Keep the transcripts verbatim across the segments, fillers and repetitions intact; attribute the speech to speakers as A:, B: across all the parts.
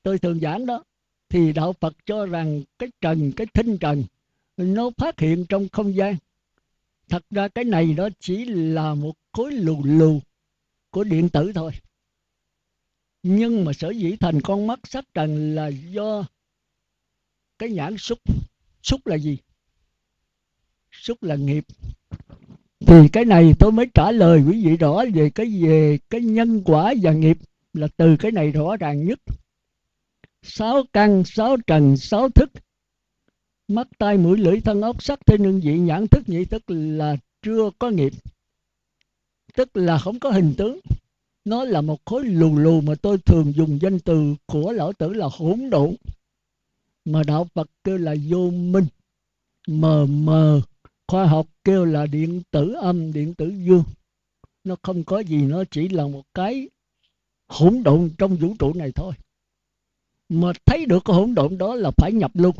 A: tôi thường giảng đó, thì đạo Phật cho rằng cái trần, cái thinh trần nó phát hiện trong không gian. Thật ra cái này nó chỉ là một khối lù lù của điện tử thôi. Nhưng mà sở dĩ thành con mắt sắc trần là do cái nhãn xúc. Xúc là gì? Xúc là nghiệp. Thì cái này tôi mới trả lời quý vị rõ về cái về cái nhân quả và nghiệp, là từ cái này rõ ràng nhất. Sáu căn, sáu trần, sáu thức: mắt, tai, mũi, lưỡi, thân, ốc, sắc, thinh, hương, vị, nhãn, thức, nhĩ, thức là chưa có nghiệp, tức là không có hình tướng. Nó là một khối lù lù mà tôi thường dùng danh từ của lão tử là hỗn độn, mà đạo Phật kêu là vô minh, mờ mờ. Khoa học kêu là điện tử âm, điện tử dương. Nó không có gì, nó chỉ là một cái hỗn độn trong vũ trụ này thôi. Mà thấy được cái hỗn độn đó là phải nhập luôn.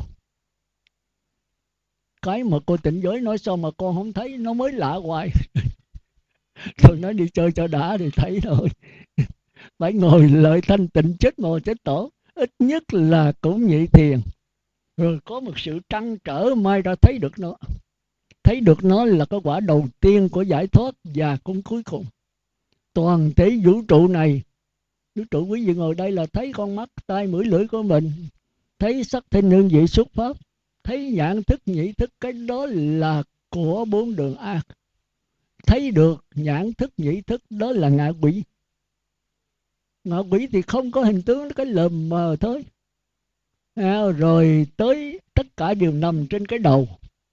A: Cái mà cô tịnh giới nói sao mà con không thấy, nó mới lạ hoài. Rồi nói đi chơi cho đã thì thấy thôi. Phải ngồi lợi thanh tịnh chết mồ chết tổ, ít nhất là cũng nhị thiền, rồi có một sự trăn trở mai ra thấy được nó. Thấy được nó là cái quả đầu tiên của giải thoát, và cũng cuối cùng. Toàn thể vũ trụ này, vũ trụ quý vị ngồi đây là thấy con mắt, tai, mũi, lưỡi của mình, thấy sắc, thinh, hương, vị, xúc, pháp, thấy nhãn, thức, nhĩ, thức. Cái đó là của bốn đường ác. Thấy được nhãn, thức, nhĩ, thức đó là ngạ quỷ. Ngạ quỷ thì không có hình tướng, cái lờ mờ thôi. À, rồi tới tất cả đều nằm trên cái đầu.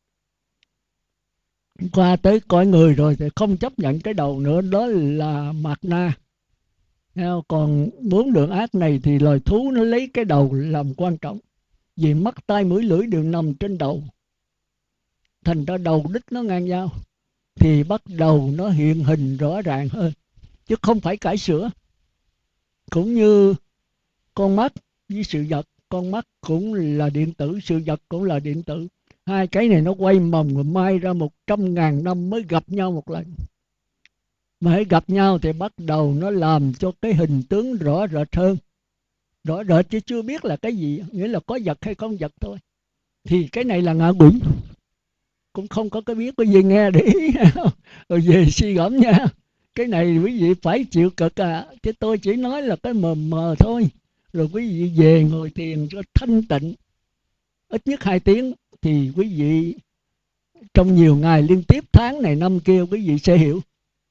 A: Qua tới cõi người rồi thì không chấp nhận cái đầu nữa, đó là mạt na. Còn bốn đường ác này thì loài thú nó lấy cái đầu làm quan trọng, vì mắt, tai, mũi, lưỡi đều nằm trên đầu. Thành ra đầu đích nó ngang nhau, thì bắt đầu nó hiện hình rõ ràng hơn, chứ không phải cải sửa. Cũng như con mắt với sự vật, con mắt cũng là điện tử, sự vật cũng là điện tử. Hai cái này nó quay mòng rồi mai ra một trăm ngàn năm mới gặp nhau một lần. Mà hãy gặp nhau thì bắt đầu nó làm cho cái hình tướng rõ rệt hơn. Rõ rệt chứ chưa biết là cái gì, nghĩa là có vật hay không vật thôi. Thì cái này là ngạ quỷ. Cũng không có cái biết, có gì nghe để ý. Rồi về suy gẫm nha. Cái này quý vị phải chịu cực à, chứ tôi chỉ nói là cái mờ mờ thôi. Rồi quý vị về ngồi thiền cho thanh tịnh ít nhất hai tiếng, thì quý vị trong nhiều ngày liên tiếp, tháng này năm kia, quý vị sẽ hiểu.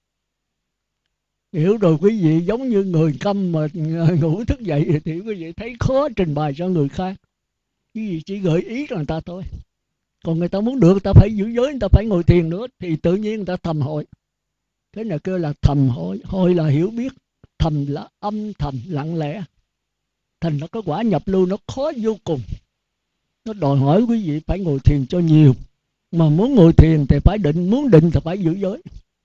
A: Hiểu rồi quý vị giống như người câm mà ngủ thức dậy thì quý vị thấy khó trình bày cho người khác. Quý vị chỉ gợi ý cho người ta thôi. Còn người ta muốn được, người ta phải giữ giới, người ta phải ngồi thiền nữa, thì tự nhiên người ta thầm hội. Cái này kêu là thầm hội. Hội là hiểu biết, thầm là âm thầm lặng lẽ. Thành nó có quả nhập lưu nó khó vô cùng. Nó đòi hỏi quý vị phải ngồi thiền cho nhiều. Mà muốn ngồi thiền thì phải định, muốn định thì phải giữ giới.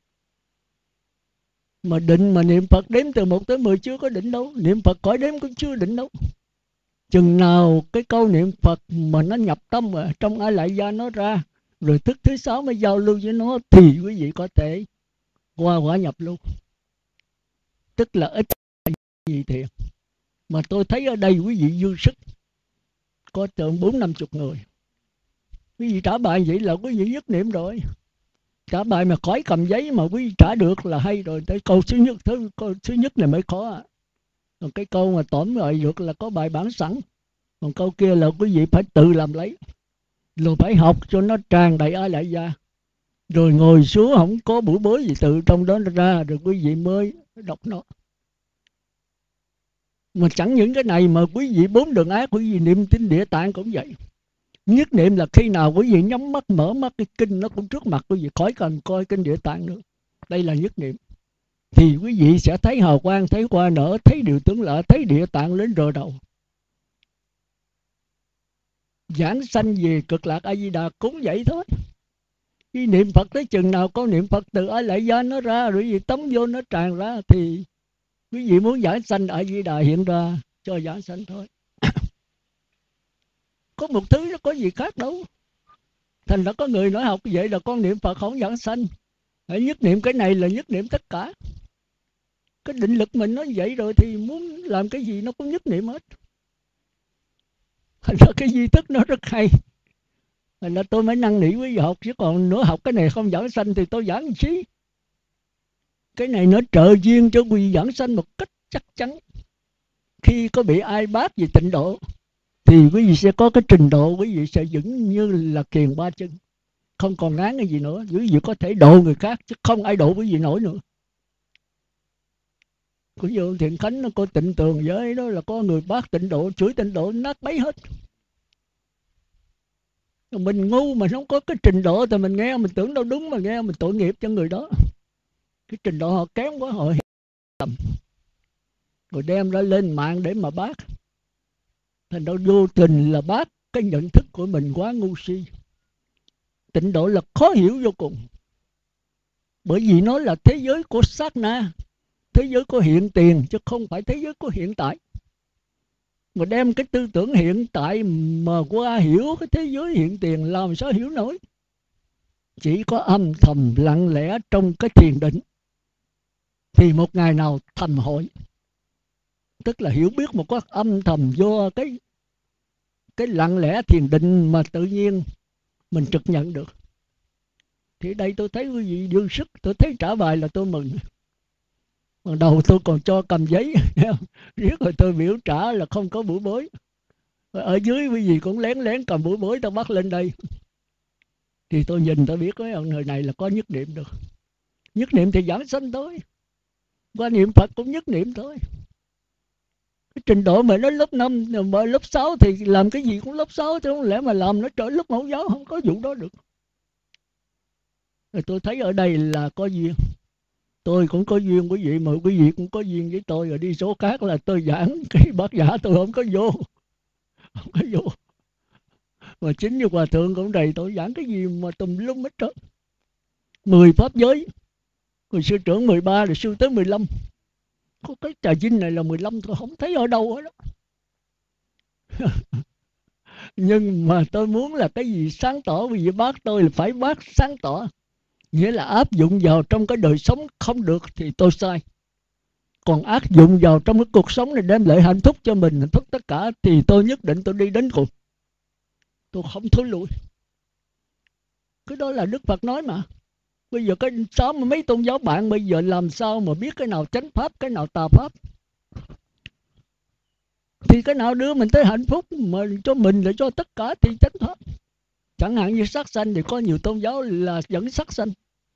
A: Mà định mà niệm Phật đếm từ một tới mười chưa có định đâu. Niệm Phật cõi đếm cũng chưa định đâu. Chừng nào cái câu niệm Phật mà nó nhập tâm ở trong A Lại Gia nó ra, rồi thức thứ sáu mới giao lưu với nó, thì quý vị có thể qua quả nhập lưu. Tức là ít gì thiền. Mà tôi thấy ở đây quý vị dư sức, có tượng bốn năm chục người. Quý vị trả bài vậy là quý vị dứt niệm rồi. Trả bài mà khỏi cầm giấy mà quý vị trả được là hay rồi. Tới câu thứ nhất, thứ, câu thứ nhất này mới khó. Còn cái câu mà tóm lại được là có bài bản sẵn. Còn câu kia là quý vị phải tự làm lấy. Rồi phải học cho nó tràn đầy A Lại Gia. Rồi ngồi xuống không có bủi bối gì, tự trong đó ra, rồi quý vị mới đọc nó. Mà chẳng những cái này mà quý vị bốn đường ác, quý vị niệm kinh Địa Tạng cũng vậy. Nhất niệm là khi nào quý vị nhắm mắt mở mắt, cái kinh nó cũng trước mặt quý vị, khỏi cần coi kinh Địa Tạng nữa. Đây là nhất niệm. Thì quý vị sẽ thấy hào quang, thấy hoa nở, thấy điều tướng lạ, thấy Địa Tạng lên rờ đầu. Giảng sanh về cực lạc A Di Đà cũng vậy thôi. Khi niệm Phật tới chừng nào có niệm Phật từ A Lại Gia nó ra, rồi gì tống vô nó tràn ra, thì quý vị muốn giảng sanh A Di Đà hiện ra cho giảng sanh thôi. Có một thứ nó có gì khác đâu. Thành ra có người nói học vậy là con niệm Phật không giảng sanh. Hãy nhất niệm cái này là nhất niệm tất cả. Cái định lực mình nó vậy rồi thì muốn làm cái gì nó cũng nhất niệm hết. Thành ra cái duy thức nó rất hay. Thành ra tôi mới năn nỉ quý vị học, chứ còn nữa học cái này không giảng sanh thì tôi giảng làm chi. Cái này nó trợ duyên cho quý vị giảng sanh một cách chắc chắn. Khi có bị ai bác về tịnh độ thì quý vị sẽ có cái trình độ, quý vị sẽ vững như là kiền ba chân, không còn ngán cái gì nữa. Quý vị có thể độ người khác chứ không ai độ quý vị nổi nữa. Của vô Thiện Khánh nó có tịnh tường giới đó, là có người bác tịnh độ, chửi tịnh độ nát bấy hết. Mình ngu mà không có cái trình độ thì mình nghe mình tưởng đâu đúng, mà nghe mình tội nghiệp cho người đó. Cái trình độ họ kém quá, họ lầm rồi đem ra lên mạng để mà bác. Thành ra vô tình là bác cái nhận thức của mình quá ngu si. Tịnh độ là khó hiểu vô cùng, bởi vì nó là thế giới của sát na, thế giới của hiện tiền, chứ không phải thế giới của hiện tại. Mà đem cái tư tưởng hiện tại mà qua hiểu cái thế giới hiện tiền, làm sao hiểu nổi. Chỉ có âm thầm lặng lẽ trong cái thiền định thì một ngày nào thành hội. Tức là hiểu biết một cái âm thầm vô cái cái lặng lẽ thiền định mà tự nhiên mình trực nhận được. Thì đây tôi thấy quý vị dư sức, tôi thấy trả bài là tôi mừng. Ban đầu tôi còn cho cầm giấy, riết rồi tôi biểu trả là không có buổi bối. Ở dưới quý vị cũng lén lén cầm buổi bối, tôi bắt lên đây. Thì tôi nhìn tôi biết cái người này là có nhất niệm được. Nhất niệm thì giảng sanh thôi, qua niệm Phật cũng nhất niệm thôi. Cái trình độ mà nó lớp năm, mà lớp sáu thì làm cái gì cũng lớp sáu, chứ không lẽ mà làm nó trở lớp mẫu giáo, không có vụ đó được. Rồi tôi thấy ở đây là có duyên. Tôi cũng có duyên quý vị, mà quý vị cũng có duyên với tôi. Rồi đi số khác là tôi giảng cái bát giả tôi không có vô. Không có vô. Mà chính như Hòa Thượng cũng đầy, tôi giảng cái gì mà tùm lum hết trơn. Mười pháp giới, rồi sư trưởng mười ba, rồi sư tới mười lăm. Có cái trà vinh này là mười lăm, tôi không thấy ở đâu hết đó. Nhưng mà tôi muốn là cái gì sáng tỏ, vì bác tôi là phải bác sáng tỏ. Nghĩa là áp dụng vào trong cái đời sống không được thì tôi sai. Còn áp dụng vào trong cái cuộc sống này đem lại hạnh phúc cho mình, hạnh phúc tất cả, thì tôi nhất định tôi đi đến cùng. Tôi không thối lùi. Cái đó là Đức Phật nói mà. Bây giờ cái sao mà mấy tôn giáo bạn bây giờ làm sao mà biết cái nào chánh pháp, cái nào tà pháp. Thì cái nào đưa mình tới hạnh phúc mà cho mình là cho tất cả thì chánh pháp. Chẳng hạn như sát sanh thì có nhiều tôn giáo là dẫn sát sanh.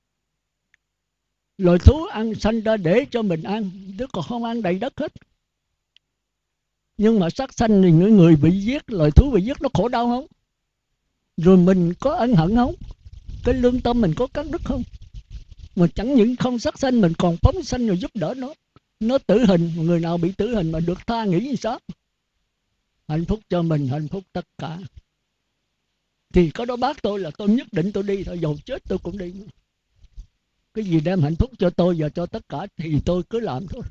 A: Loài thú ăn sanh ra để cho mình ăn, chứ còn không ăn đầy đất hết. Nhưng mà sát sanh thì những người bị giết, loài thú bị giết nó khổ đau không? Rồi mình có ân hận không? Cái lương tâm mình có cắt đứt không? Mà chẳng những không sát sanh, mình còn phóng sanh rồi giúp đỡ nó. Nó tử hình, người nào bị tử hình mà được tha nghĩ như sao? Hạnh phúc cho mình, hạnh phúc tất cả. Thì có đó bác tôi là tôi nhất định tôi đi thôi, dầu chết tôi cũng đi. Cái gì đem hạnh phúc cho tôi và cho tất cả thì tôi cứ làm thôi.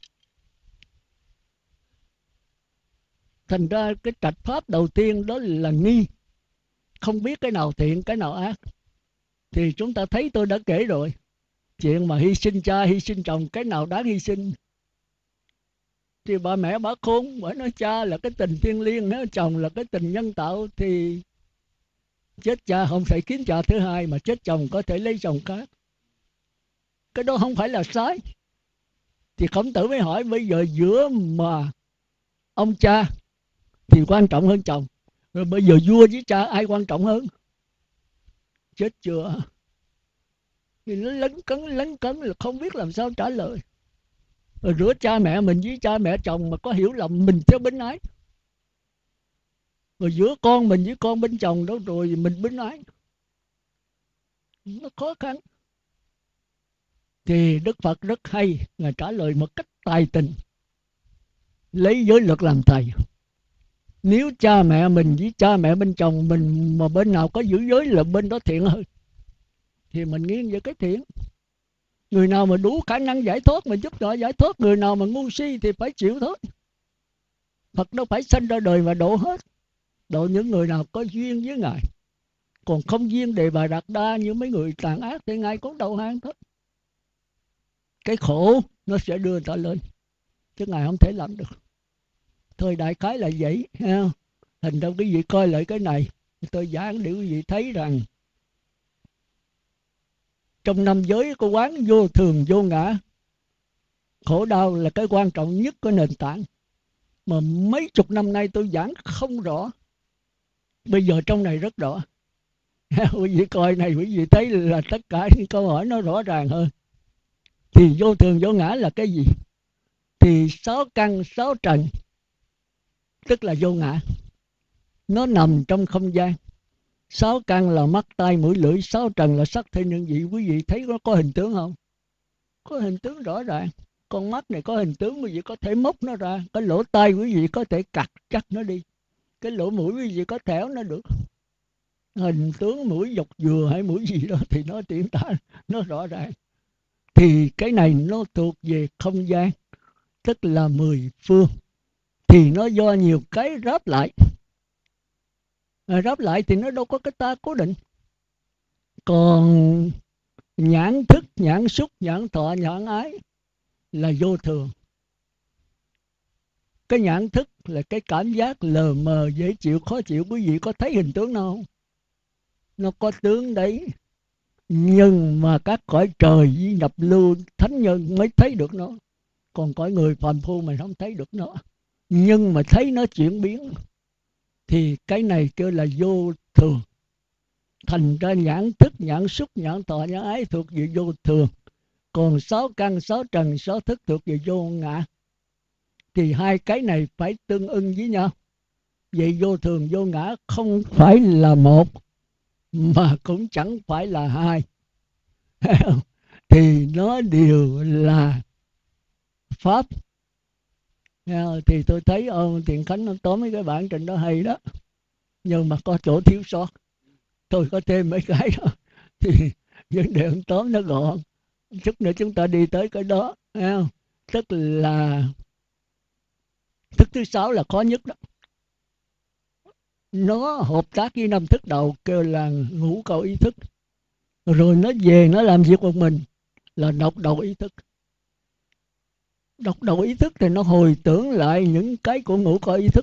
A: Thành ra cái trạch pháp đầu tiên đó là nghi. Không biết cái nào thiện, cái nào ác. Thì chúng ta thấy tôi đã kể rồi. Chuyện mà hy sinh cha, hy sinh chồng, cái nào đáng hy sinh? Thì bà mẹ bà khôn, bà nói cha là cái tình thiêng liêng, nếu chồng là cái tình nhân tạo, thì chết cha không thể kiếm cha thứ hai, mà chết chồng có thể lấy chồng khác. Cái đó không phải là sai. Thì Khổng Tử mới hỏi bây giờ giữa mà ông cha thì quan trọng hơn chồng, rồi bây giờ vua với cha ai quan trọng hơn? Chết chưa? Thì nó lấn cấn lấn cấn là không biết làm sao trả lời. Rồi giữa cha mẹ mình với cha mẹ chồng mà có hiểu lầm, mình sẽ bên ái. Rồi giữa con mình với con bên chồng đó rồi mình bên ái. Nó khó khăn. Thì Đức Phật rất hay, Ngài trả lời một cách tài tình, lấy giới luật làm thầy. Nếu cha mẹ mình với cha mẹ bên chồng mình mà bên nào có giữ giới là bên đó thiện hơn, thì mình nghiêng về cái thiện. Người nào mà đủ khả năng giải thoát mình giúp họ giải thoát, người nào mà ngu si thì phải chịu thôi. Phật đâu phải sanh ra đời mà độ hết, độ những người nào có duyên với Ngài. Còn không duyên Đề Bà Đạt Đa như mấy người tàn ác thì Ngài cũng đầu hàng thôi. Cái khổ nó sẽ đưa người ta lên, chứ Ngài không thể làm được. Thôi đại khái là vậy ha. Thành ra quý vị coi lại cái này, tôi giảng để quý vị thấy rằng trong năm giới có quán vô thường vô ngã, khổ đau là cái quan trọng nhất của nền tảng. Mà mấy chục năm nay tôi giảng không rõ, bây giờ trong này rất rõ. Quý vị coi này, quý vị thấy là tất cả những câu hỏi nó rõ ràng hơn. Thì vô thường vô ngã là cái gì? Thì sáu căn sáu trần tức là vô ngã, nó nằm trong không gian. Sáu căn là mắt tai mũi lưỡi, sáu trần là sắc thinh nhân vị. Quý vị thấy nó có hình tướng không? Có hình tướng rõ ràng. Con mắt này có hình tướng, quý vị có thể móc nó ra. Cái lỗ tai quý vị có thể cắt chắc nó đi. Cái lỗ mũi quý vị có thẻo nó được. Hình tướng mũi dọc dừa hay mũi gì đó thì nó triển tả, nó rõ ràng. Thì cái này nó thuộc về không gian, tức là mười phương. Thì nó do nhiều cái ráp lại. À, ráp lại thì nó đâu có cái ta cố định. Còn nhãn thức, nhãn xúc, nhãn thọ, nhãn ái là vô thường. Cái nhãn thức là cái cảm giác lờ mờ, dễ chịu, khó chịu. Quý vị có thấy hình tướng nó không? Nó có tướng đấy. Nhưng mà các cõi trời với nhập lưu thánh nhân mới thấy được nó. Còn cõi người phàm phu mình không thấy được nó. Nhưng mà thấy nó chuyển biến. Thì cái này kêu là vô thường. Thành ra nhãn thức, nhãn xúc, nhãn thọ, nhãn ái thuộc về vô thường. Còn sáu căn, sáu trần, sáu thức thuộc về vô ngã. Thì hai cái này phải tương ưng với nhau. Vậy vô thường, vô ngã không phải là một, mà cũng chẳng phải là hai. Thì nó đều là Pháp. Thì tôi thấy ông Thiện Khánh nó tóm mấy cái bản trình đó hay đó. Nhưng mà có chỗ thiếu sót. Tôi có thêm mấy cái đó. Thì vấn đề ông tóm nó gọn. Chút nữa chúng ta đi tới cái đó. Tức là thức thứ sáu là khó nhất đó. Nó hợp tác với năm thức đầu kêu là ngũ cầu ý thức. Rồi nó về nó làm việc một mình là độc đầu ý thức. Độc đầu ý thức thì nó hồi tưởng lại những cái của ngũ cầu ý thức.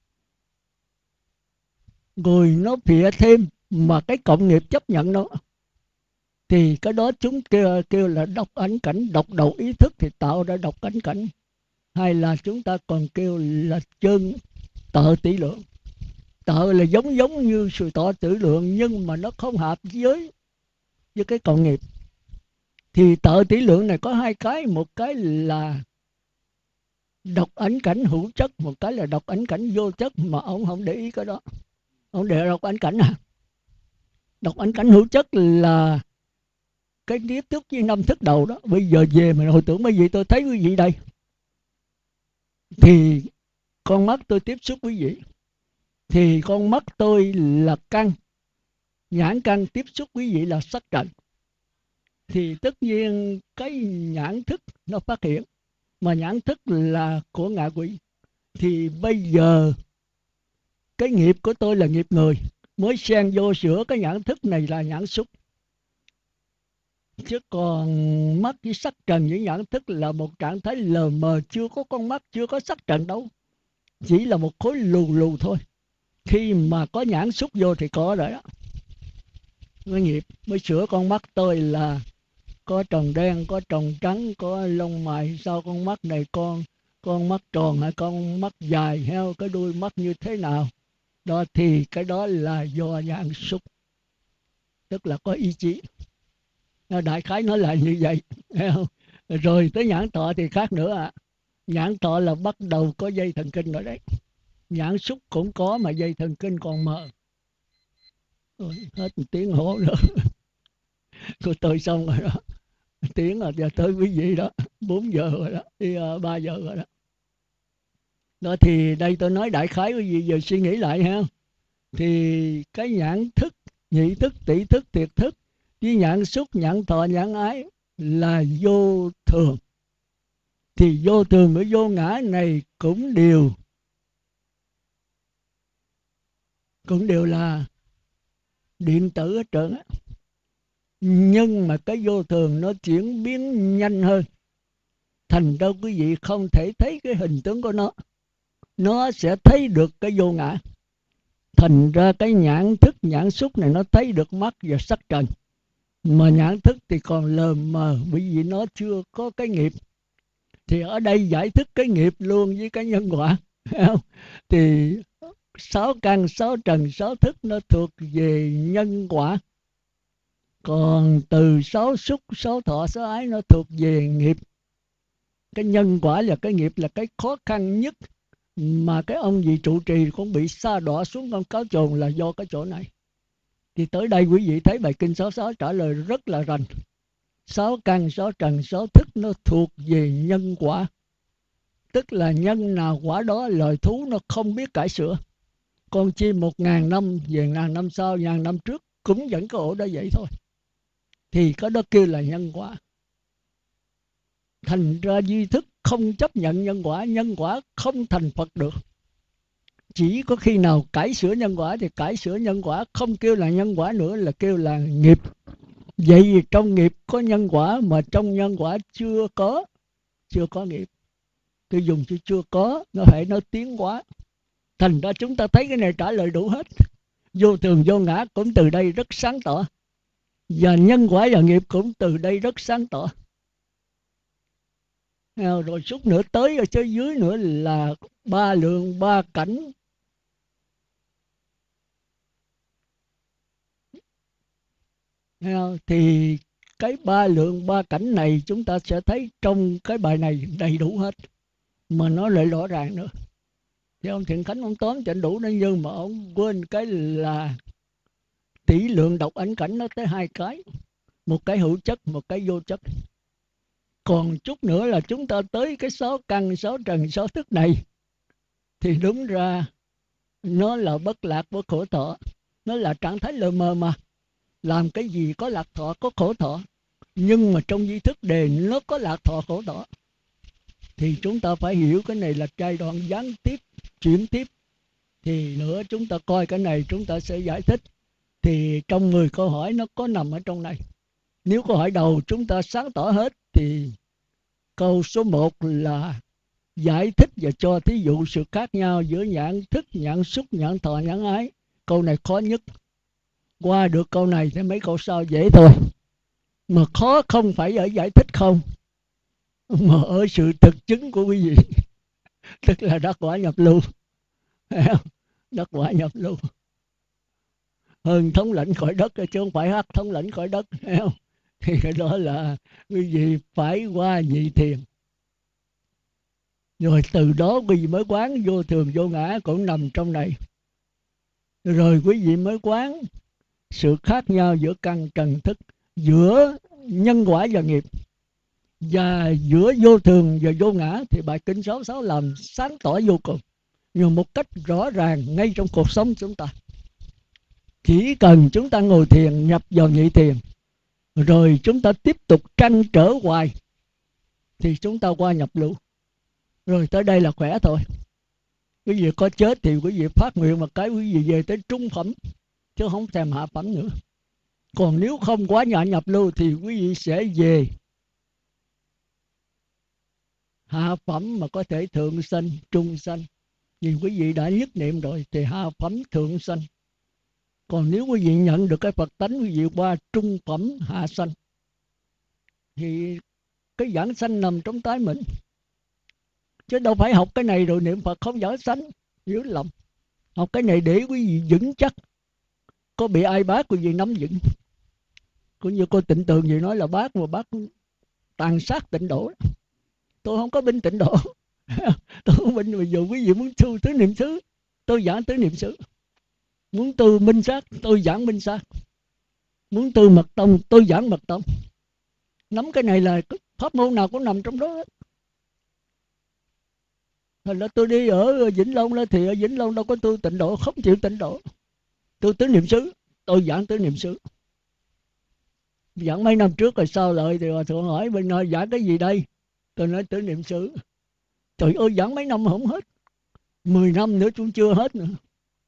A: Rồi nó phịa thêm mà cái cộng nghiệp chấp nhận nó. Thì cái đó chúng kêu, kêu là độc ấn cảnh. Độc đầu ý thức thì tạo ra độc ấn cảnh. Hay là chúng ta còn kêu là chân tợ tỷ lượng. Tợ là giống giống như sự tọ tỷ lượng, nhưng mà nó không hợp với với cái cộng nghiệp. Thì tợ tỷ lượng này có hai cái. Một cái là độc ấn cảnh hữu chất, một cái là độc ấn cảnh vô chất. Mà ông không để ý cái đó. Ông để độc ấn cảnh à? Độc ấn cảnh hữu chất là cái tiếp xúc với năm thức đầu đó. Bây giờ về mình hồi tưởng mấy vị tôi thấy quý vị đây. Thì con mắt tôi tiếp xúc quý vị. Thì con mắt tôi là căn. Nhãn căn tiếp xúc quý vị là sắc trần. Thì tất nhiên cái nhãn thức nó phát hiện. Mà nhãn thức là của ngạ quỷ. Thì bây giờ cái nghiệp của tôi là nghiệp người. Mới xen vô sửa cái nhãn thức này là nhãn xúc. Chứ còn mắt với sắc trần với nhãn thức là một trạng thái lờ mờ. Chưa có con mắt, chưa có sắc trần đâu. Chỉ là một khối lù lù thôi. Khi mà có nhãn xúc vô thì có rồi đó. Cái nghiệp mới sửa con mắt tôi là có tròng đen, có tròng trắng, có lông mày. Sao con mắt này con con mắt tròn hay con mắt dài, heo cái đuôi mắt như thế nào. Đó thì cái đó là do nhãn xúc. Tức là có ý chí. Đại khái nó là như vậy. Rồi tới nhãn thọ thì khác nữa ạ. À. Nhãn thọ là bắt đầu có dây thần kinh rồi đấy. Nhãn xúc cũng có mà dây thần kinh còn mờ. Rồi, hết một tiếng hổ rồi. Của tôi xong rồi đó. Tiếng rồi giờ tới quý vị đó. Bốn giờ rồi đó. Đi uh, ba giờ rồi đó. Đó thì đây tôi nói đại khái quý vị giờ suy nghĩ lại ha. Thì cái nhãn thức, nhị thức, tỷ thức, tiệt thức với nhãn xúc, nhãn thọ, nhãn ái là vô thường. Thì vô thường với vô ngã này cũng đều cũng đều là điện tử hết trơn á. Nhưng mà cái vô thường nó chuyển biến nhanh hơn. Thành ra quý vị không thể thấy cái hình tướng của nó. Nó sẽ thấy được cái vô ngã. Thành ra cái nhãn thức, nhãn xúc này nó thấy được mắt và sắc trần. Mà nhãn thức thì còn lờ mờ, bởi vì nó chưa có cái nghiệp. Thì ở đây giải thích cái nghiệp luôn với cái nhân quả. Thì sáu căn, sáu trần, sáu thức nó thuộc về nhân quả. Còn từ sáu xúc, sáu thọ, sáu ái nó thuộc về nghiệp. Cái nhân quả và cái nghiệp là cái khó khăn nhất mà cái ông gì trụ trì cũng bị sa đọa xuống con cáo chồn là do cái chỗ này. Thì tới đây quý vị thấy bài kinh sáu sáu trả lời rất là rành. Sáu căn, sáu trần, sáu thức nó thuộc về nhân quả. Tức là nhân nào quả đó, loài thú nó không biết cải sửa. Con chim một ngàn năm, về ngàn năm sau, ngàn năm trước cũng vẫn có ổ đó vậy thôi. Thì cái đó kêu là nhân quả. Thành ra duy thức không chấp nhận nhân quả, nhân quả không thành Phật được. Chỉ có khi nào cải sửa nhân quả thì cải sửa nhân quả, không kêu là nhân quả nữa, là kêu là nghiệp. Vậy vì trong nghiệp có nhân quả, mà trong nhân quả chưa có, chưa có nghiệp. Tôi dùng chữ chưa có, nó phải nói tiến hóa. Thành ra chúng ta thấy cái này trả lời đủ hết. Vô thường vô ngã cũng từ đây rất sáng tỏ. Và nhân quả và nghiệp cũng từ đây rất sáng tỏ. Rồi chút nữa tới ở phía dưới nữa là ba lượng ba cảnh. Thì cái ba lượng ba cảnh này chúng ta sẽ thấy trong cái bài này đầy đủ hết. Mà nó lại rõ ràng nữa. Thì ông Thiện Khánh ông tóm chẳng đủ nữa, nhưng mà ông quên cái là tỷ lượng độc ảnh cảnh nó tới hai cái. Một cái hữu chất, một cái vô chất. Còn chút nữa là chúng ta tới cái sáu căn, sáu trần, sáu thức này. Thì đúng ra nó là bất lạc, bất khổ thọ. Nó là trạng thái lờ mờ mà. Làm cái gì có lạc thọ, có khổ thọ. Nhưng mà trong duy thức đề nó có lạc thọ, khổ thọ. Thì chúng ta phải hiểu cái này là giai đoạn gián tiếp, chuyển tiếp. Thì nữa chúng ta coi cái này chúng ta sẽ giải thích. Thì trong mười câu hỏi nó có nằm ở trong này. Nếu câu hỏi đầu chúng ta sáng tỏ hết thì câu số một là giải thích và cho thí dụ sự khác nhau giữa nhãn thức, nhãn xúc, nhãn thọ, nhãn ái. Câu này khó nhất. Qua được câu này thì mấy câu sau dễ thôi. Mà khó không phải ở giải thích không, mà ở sự thực chứng của quý vị. Tức là đắc quả nhập lưu. Đắc quả nhập lưu. Hơn thống lãnh khỏi đất chứ không phải hát thống lãnh khỏi đất. Thì cái đó là quý vị phải qua nhị thiền. Rồi từ đó quý vị mới quán vô thường vô ngã cũng nằm trong này. Rồi quý vị mới quán sự khác nhau giữa căn trần thức, giữa nhân quả và nghiệp, và giữa vô thường và vô ngã. Thì bài kinh sáu sáu làm sáng tỏ vô cùng, nhưng một cách rõ ràng ngay trong cuộc sống chúng ta. Chỉ cần chúng ta ngồi thiền, nhập vào nhị thiền, rồi chúng ta tiếp tục trăn trở hoài, thì chúng ta qua nhập lưu. Rồi tới đây là khỏe thôi. Quý vị có chết thì quý vị phát nguyện một cái, quý vị về tới trung phẩm, chứ không thèm hạ phẩm nữa. Còn nếu không quá nhỏ nhập lưu thì quý vị sẽ về hạ phẩm, mà có thể thượng sanh, trung sanh. Vì quý vị đã nhất niệm rồi thì hạ phẩm, thượng sanh. Còn nếu quý vị nhận được cái Phật tánh, quý vị qua trung phẩm, hạ sanh. Thì cái giảng sanh nằm trong tay mình. Chứ đâu phải học cái này rồi niệm Phật không giảng sanh, hiểu lầm. Học cái này để quý vị vững chắc. Có bị ai bác quý vị nắm vững. Cũng như cô Tịnh Tường gì nói là bác mà bác tàn sát tịnh độ. Tôi không có binh tịnh độ. Tôi không binh. Bây giờ quý vị muốn tu tứ niệm xứ, tôi giảng tứ niệm xứ. Muốn tu minh sát, tôi giảng minh sát. Muốn tu mật tông, tôi giảng mật tông. Nắm cái này là pháp môn nào cũng nằm trong đó hết. Thành ra tôi đi ở Vĩnh Long đó, thì ở Vĩnh Long đâu có tu tịnh độ, không chịu tịnh độ. Tôi tứ niệm xứ, tôi giảng tứ niệm xứ. Giảng mấy năm trước rồi sao lại thì Hòa Thượng hỏi bên nơi giảng cái gì đây? Tôi nói tứ niệm xứ. Trời ơi, giảng mấy năm mà không hết. Mười năm nữa cũng chưa hết nữa.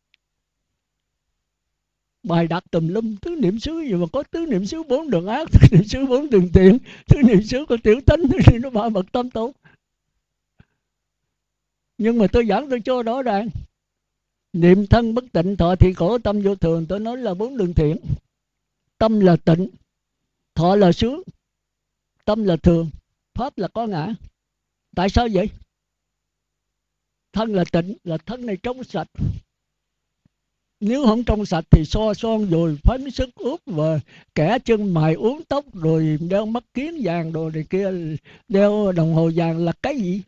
A: Bài đặt tùm lum, tứ niệm xứ gì mà có tứ niệm xứ bốn đường ác, tứ niệm xứ bốn đường thiện, tứ niệm xứ có tiểu tánh, thì nó ba bậc tâm tốt. Nhưng mà tôi giảng tôi cho rõ ràng. Niệm thân bất tịnh, thọ thì khổ, tâm vô thường. Tôi nói là bốn đường thiện. Tâm là tịnh, thọ là sướng, tâm là thường, pháp là có ngã. Tại sao vậy? Thân là tịnh, là thân này trong sạch. Nếu không trong sạch thì so son rồi phấn sức ướp và kẻ chân mày uống tóc rồi đeo mắt kiến vàng đồ này kia, đeo đồng hồ vàng là cái gì?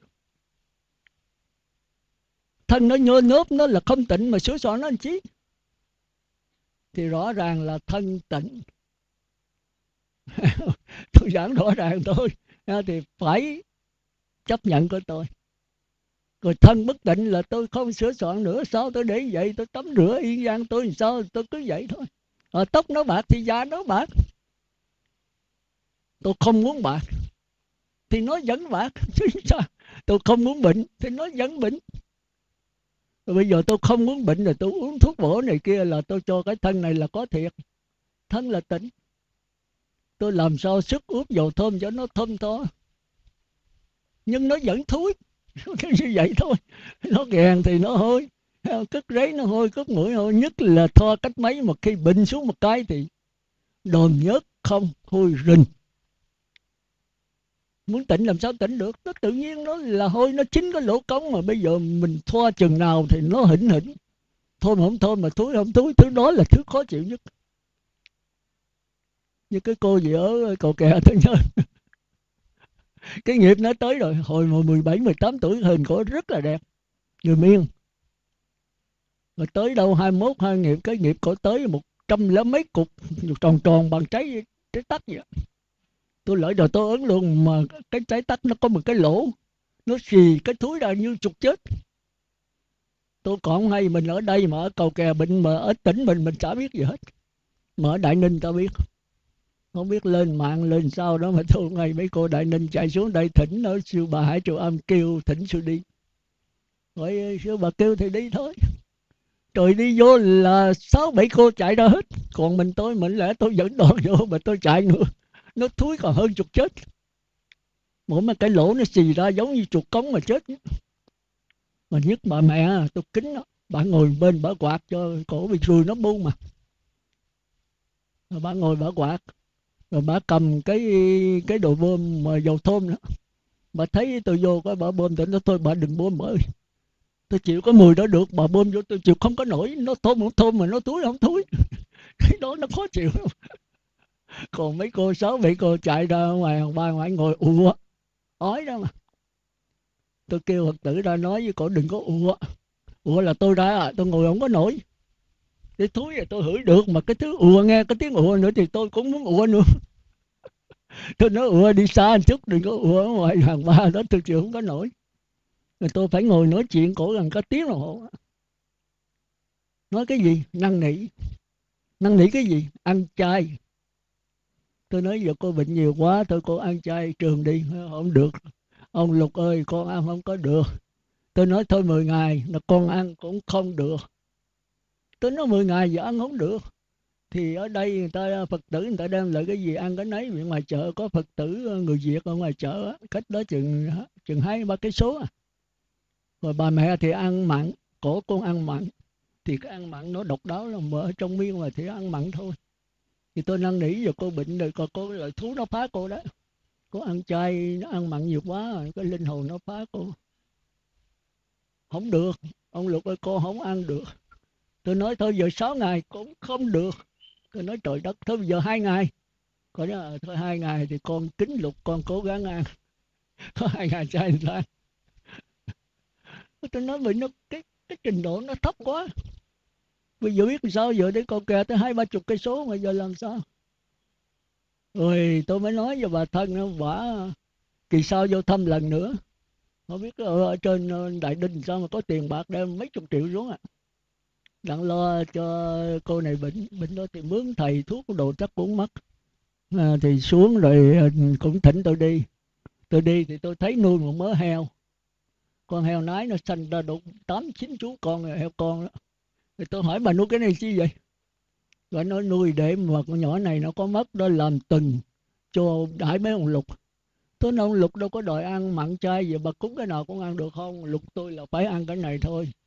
A: Thân nó nhơ nớp, nó là không tịnh mà sửa soạn nó làm chí? Thì rõ ràng là thân tịnh. Tôi giảng rõ ràng thôi, thì phải chấp nhận của tôi. Rồi thân bất tịnh là tôi không sửa soạn nữa. Sao tôi để vậy? Tôi tắm rửa yên gian tôi làm sao? Tôi cứ vậy thôi. À, tóc nó bạc thì da nó bạc. Tôi không muốn bạc thì nó vẫn bạc. Chứ sao? Tôi không muốn bệnh thì nó vẫn bệnh. Rồi bây giờ tôi không muốn bệnh rồi tôi uống thuốc bổ này kia là tôi cho cái thân này là có thiệt. Thân là tịnh. Tôi làm sao sức ướp dầu thơm cho nó thơm tho, nhưng nó vẫn thúi. Như vậy thôi. Nó ghèn thì nó hôi, cất rấy nó hôi, cất mũi hôi. Nhất là thoa cách mấy mà khi bệnh xuống một cái thì đờm nhớt không, hôi rình. Muốn tỉnh làm sao tỉnh được? Nó tự nhiên nó là hôi, nó chính cái lỗ cống mà bây giờ mình thoa chừng nào thì nó hỉnh hỉnh. Thôi mà không thôi mà thúi không thúi, thứ đó là thứ khó chịu nhất. Như cái cô gì ở Cầu Kè tôi nhớ, cái nghiệp nó tới rồi. Hồi mà mười bảy mười tám tuổi hình cổ rất là đẹp, người Miên. Rồi tới đâu hai mốt hai nghiệp, cái nghiệp cổ tới một trăm lẻ mấy cục tròn tròn bằng trái trái tắc vậy. Tôi lợi rồi tôi ấn luôn, mà cái trái tắc nó có một cái lỗ, nó xì cái thúi ra như chuột chết. Tôi còn hay mình ở đây mà ở Cầu Kè bệnh, mà ở tỉnh mình mình chả biết gì hết. Mà ở Đại Ninh tao biết. Không biết lên mạng lên sao đó mà tôi ngay mấy cô Đại Ninh chạy xuống đây thỉnh, nói sư bà Hải Trụ Âm kêu thỉnh sư đi. Rồi sư bà kêu thì đi thôi. Trời, đi vô là sáu bảy cô chạy ra hết. Còn mình tôi, mình lẽ tôi vẫn đòn vô mà tôi chạy nữa. Nó thúi còn hơn chuột chết. Mỗi mà cái lỗ nó xì ra giống như chuột cống mà chết. Mà nhất bà mẹ tôi kính đó, bà ngồi bên bà quạt cho cổ bị ruồi nó bu mà. Rồi bà ngồi bà quạt, rồi bà cầm cái cái đồ bơm mà dầu thơm đó. Bà thấy tôi vô cái bà bơm, tôi nói thôi bà đừng bơm bà ơi, tôi chịu cái mùi đó được, bà bơm vô tôi chịu không có nổi. Nó thơm không thơm mà nó túi không túi. Cái đó nó khó chịu lắm. Còn mấy cô sáu bảy cô chạy ra ngoài hàng ba ngoài ngồi ùa ói đó mà. Tôi kêu Phật tử ra nói với cổ đừng có ùa. Ùa là tôi ra tôi ngồi không có nổi. Cái túi là tôi hửi được, mà cái thứ ùa nghe cái tiếng ùa nữa thì tôi cũng muốn ùa nữa. Tôi nói ùa đi xa một chút, đừng có ùa ở ngoài hàng ba đó, tôi chịu không có nổi. Rồi tôi phải ngồi nói chuyện cổ gần cả tiếng đồng hồ. Nói cái gì? Năn nỉ. Năn nỉ cái gì? Ăn chay. Tôi nói giờ cô bệnh nhiều quá, thôi cô ăn chay trường đi. Không được. Ông Lục ơi, con ăn không có được. Tôi nói thôi mười ngày là con ăn cũng không được. Tôi nói mười ngày giờ ăn không được. Thì ở đây người ta Phật tử người ta đem lại cái gì ăn cái nấy. Vì ngoài chợ có Phật tử người Việt ở ngoài chợ, cách đó chừng chừng hai ba cây số. Rồi bà mẹ thì ăn mặn, cổ con ăn mặn. Thì cái ăn mặn nó độc đáo lắm, mà ở trong miên mà thì ăn mặn thôi. Thì tôi năn nỉ giờ cô bệnh rồi, còn cô lợi thú nó phá cô đó. Cô ăn chay, nó ăn mặn nhiều quá rồi, cái linh hồn nó phá cô. Không được, ông Lục ơi cô không ăn được. Tôi nói thôi giờ sáu ngày cũng không được. Tôi nói trời đất, thôi giờ hai ngày. Cô nói thôi hai ngày thì con kính Lục, con cố gắng ăn. Có hai ngày chay ra. Tôi nói vì nó cái cái trình độ nó thấp quá. Bây giờ biết sao giờ để con kè tới hai ba chục cây số mà giờ làm sao? Rồi tôi mới nói cho bà thân nó vả kỳ sau vô thăm lần nữa. Không biết ở trên Đại Đinh sao mà có tiền bạc đem mấy chục triệu xuống à. Đặng lo cho cô này bệnh, bệnh đó thì mướn thầy thuốc đồ chắc cũng mất. À, thì xuống rồi cũng thỉnh tôi đi. Tôi đi thì tôi thấy nuôi một mớ heo. Con heo nái nó sanh ra đủ tám chín chú con heo con đó. Thì tôi hỏi bà nuôi cái này chi vậy? Rồi nó nuôi để mà con nhỏ này nó có mất đó làm từng cho đãi mấy ông Lục. Tôi nói ông Lục đâu có đòi ăn mặn chay gì, bà cúng cái nào cũng ăn được không? Lục tôi là phải ăn cái này thôi.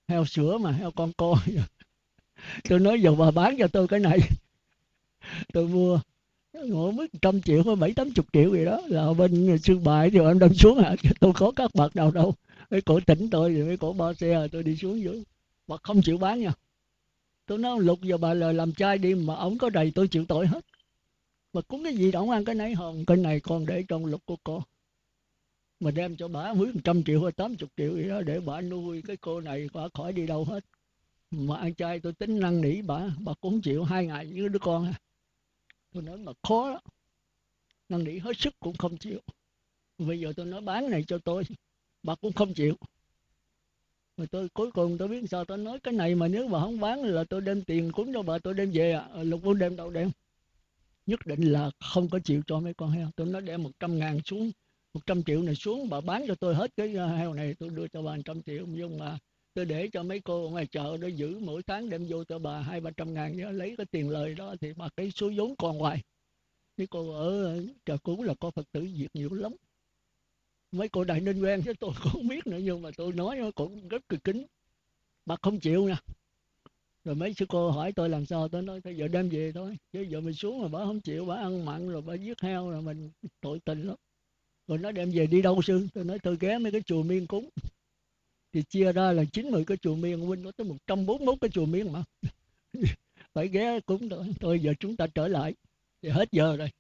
A: heo sữa mà, heo con con. Tôi nói giờ bà bán cho tôi cái này, tôi mua ngộ mất trăm triệu hay bảy tám chục triệu gì đó, là bên Sương Bài thì em đem xuống hả. Tôi có các bạc nào đâu, mấy cổ tỉnh tôi thì mấy cổ bao xe tôi đi xuống dưới, bà không chịu bán nha. Tôi nói Lục giờ bà lời làm trai đi, mà ổng có đầy tôi chịu tội hết. Mà cúng cái gì ổng ăn cái nấy, hòn cái này còn để trong lục của cô, mà đem cho bà mướn một trăm triệu hay tám chục triệu gì đó để bà nuôi cái cô này, bà khỏi đi đâu hết. Mà ăn chay tôi tính năn nỉ bà, bà cũng không chịu, hai ngày với đứa con. Tôi nói mà khó đó, năn nỉ hết sức cũng không chịu. Bây giờ tôi nói bán này cho tôi, bà cũng không chịu. Rồi tôi cuối cùng tôi biết sao, tôi nói cái này mà nếu bà không bán là tôi đem tiền cúng cho bà, tôi đem về à. Lục cũng đem đâu đem, nhất định là không có chịu cho mấy con heo. Tôi nói đem một trăm ngàn xuống, một trăm triệu này xuống, bà bán cho tôi hết cái heo này, tôi đưa cho bà một trăm triệu. Nhưng mà tôi để cho mấy cô ngoài chợ đó giữ, mỗi tháng đem vô cho bà hai ba trăm ngàn đó, lấy cái tiền lời đó thì bà cái số vốn còn hoài. Mấy cô ở chợ cũ là có Phật tử Việt nhiều lắm, mấy cô Đại Ninh quen chứ tôi cũng không biết nữa, nhưng mà tôi nói nó cũng rất cực kính. Bà không chịu nha. Rồi mấy sư cô hỏi tôi làm sao, tôi nói thôi giờ đem về thôi, chứ giờ mình xuống mà bà không chịu, bà ăn mặn rồi bà giết heo rồi mình tội tình lắm. Rồi nó đem về đi đâu sư, tôi nói tôi ghé mấy cái chùa miên cúng, thì chia ra là chín mươi cái chùa miên, huynh nó tới một trăm bốn mươi mốt cái chùa miên mà. Phải ghé cúng thôi. Thôi giờ chúng ta trở lại, thì hết giờ rồi.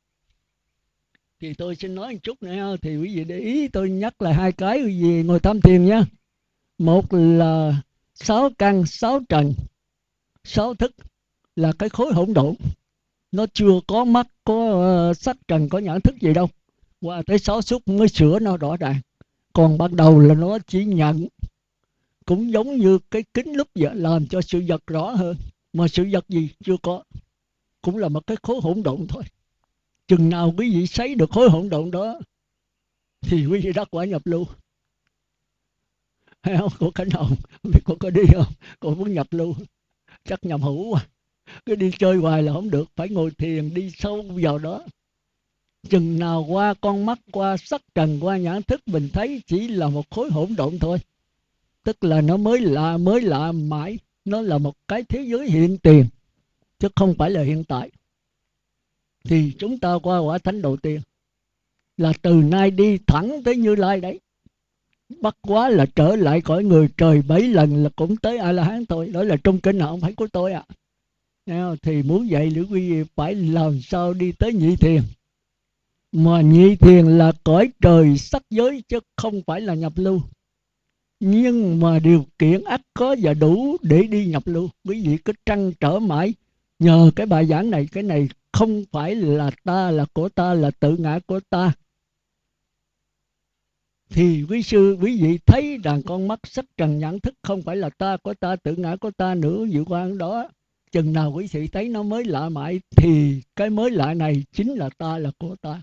A: Thì tôi xin nói một chút nữa, thì quý vị để ý tôi nhắc lại hai cái quý vị ngồi tham thiền nha. Một là sáu căn sáu trần sáu thức là cái khối hỗn độn, nó chưa có mắt, có uh, sắc trần, có nhãn thức gì đâu. Qua tới sáu xúc mới sửa nó rõ ràng. Còn ban đầu là nó chỉ nhận, cũng giống như cái kính lúc giờ làm cho sự vật rõ hơn, mà sự vật gì chưa có, cũng là một cái khối hỗn độn thôi. Chừng nào quý vị sấy được khối hỗn độn đó thì quý vị đắc quả nhập lưu. Hay không cô Khánh Hồng, biết cô có đi không? Cô muốn nhập lưu chắc nhầm hữu quá. Cứ đi chơi hoài là không được, phải ngồi thiền đi sâu vào đó. Chừng nào qua con mắt, qua sắc trần, qua nhãn thức, mình thấy chỉ là một khối hỗn độn thôi, tức là nó mới lạ, mới lạ mãi. Nó là một cái thế giới hiện tiền, chứ không phải là hiện tại. Thì chúng ta qua quả thánh đầu tiên là từ nay đi thẳng tới Như Lai đấy. Bắt quá là trở lại cõi người trời bảy lần là cũng tới A-la-hán thôi. Đó là trong kinh, không phải của tôi ạ. À. Thì muốn vậy nữ quý vị phải làm sao đi tới nhị thiền. Mà nhị thiền là cõi trời sắc giới, chứ không phải là nhập lưu. Nhưng mà điều kiện ắt có và đủ để đi nhập lưu. Quý vị cứ trăn trở mãi nhờ cái bài giảng này. Cái này không phải là ta, là của ta, là tự ngã của ta. Thì quý sư, quý vị thấy rằng con mắt sắc trần nhãn thức không phải là ta, của ta, tự ngã của ta nữa, dự quan đó. Chừng nào quý vị thấy nó mới lạ mãi, thì cái mới lạ này chính là ta, là của ta.